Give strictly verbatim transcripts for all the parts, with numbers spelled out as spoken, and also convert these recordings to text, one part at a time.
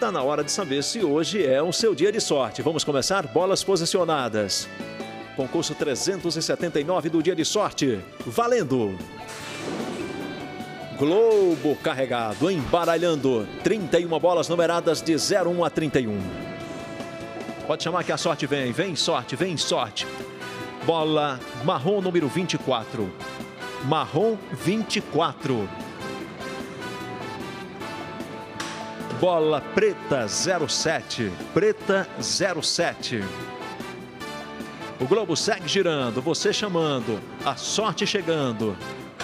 Tá na hora de saber se hoje é o seu dia de sorte. Vamos começar? Bolas posicionadas. Concurso trezentos e setenta e nove do dia de sorte. Valendo! Globo carregado, embaralhando. trinta e uma bolas numeradas de zero um a trinta e um. Pode chamar que a sorte vem. Vem sorte, vem sorte. Bola marrom número vinte e quatro. Marrom vinte e quatro. Bola preta zero sete. Preta zero sete. O globo segue girando, você chamando, a sorte chegando.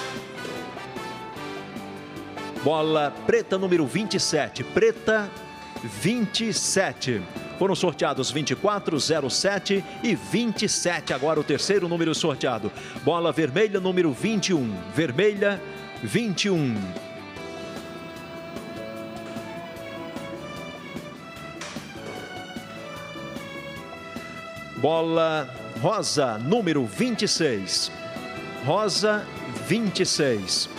Bola preta número vinte e sete. Preta vinte e sete. Foram sorteados vinte e quatro, zero sete e vinte e sete. Agora o terceiro número sorteado. Bola vermelha número vinte e um. Vermelha vinte e um. Bola rosa número vinte e seis. Rosa vinte e seis.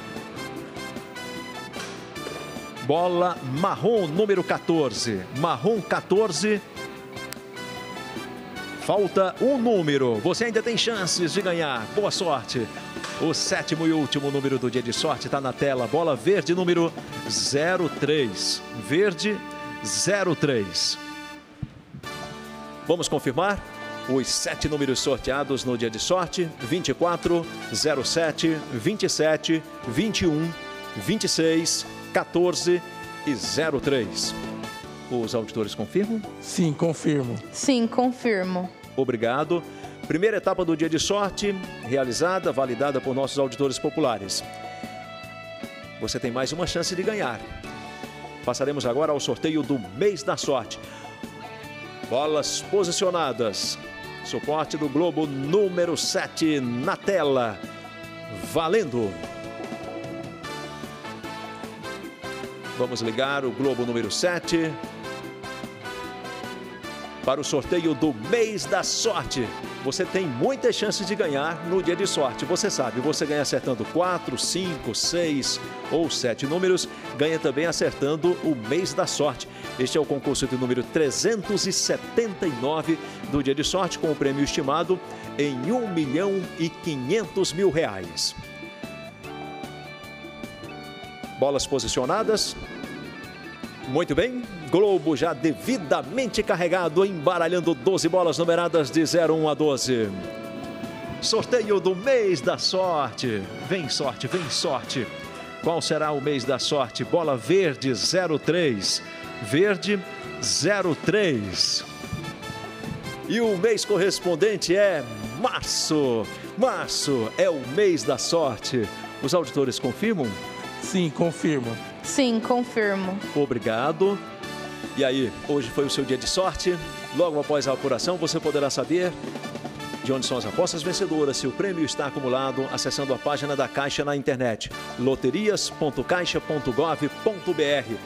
Bola marrom número quatorze. Marrom quatorze. Falta um número. Você ainda tem chances de ganhar. Boa sorte. O sétimo e último número do dia de sorte está na tela. Bola verde número zero três. Verde zero três. Vamos confirmar os sete números sorteados no dia de sorte: vinte e quatro, zero sete, vinte e sete, vinte e um, vinte e seis, quatorze e zero três. Os auditores confirmam? Sim, confirmo. Sim, confirmo. Obrigado. Primeira etapa do dia de sorte, realizada, validada por nossos auditores populares. Você tem mais uma chance de ganhar. Passaremos agora ao sorteio do mês da sorte. Bolas posicionadas. Suporte do globo número sete na tela. Valendo! Vamos ligar o globo número sete para o sorteio do mês da sorte. Você tem muitas chances de ganhar no dia de sorte. Você sabe, você ganha acertando quatro, cinco, seis ou sete números. Ganha também acertando o mês da sorte. Este é o concurso de número trezentos e setenta e nove do dia de sorte, com o prêmio estimado em um milhão e quinhentos mil reais. Bolas posicionadas. Muito bem. Globo já devidamente carregado, embaralhando doze bolas numeradas de zero um a doze. Sorteio do mês da sorte. Vem sorte, vem sorte. Qual será o mês da sorte? Bola verde zero três. Verde zero três. E o mês correspondente é março. Março é o mês da sorte. Os auditores confirmam? Sim, confirmo. Sim, confirmo. Obrigado. E aí, hoje foi o seu dia de sorte. Logo após a apuração, você poderá saber de onde são as apostas vencedoras, se o prêmio está acumulado, acessando a página da Caixa na internet, loterias ponto caixa ponto gov ponto br.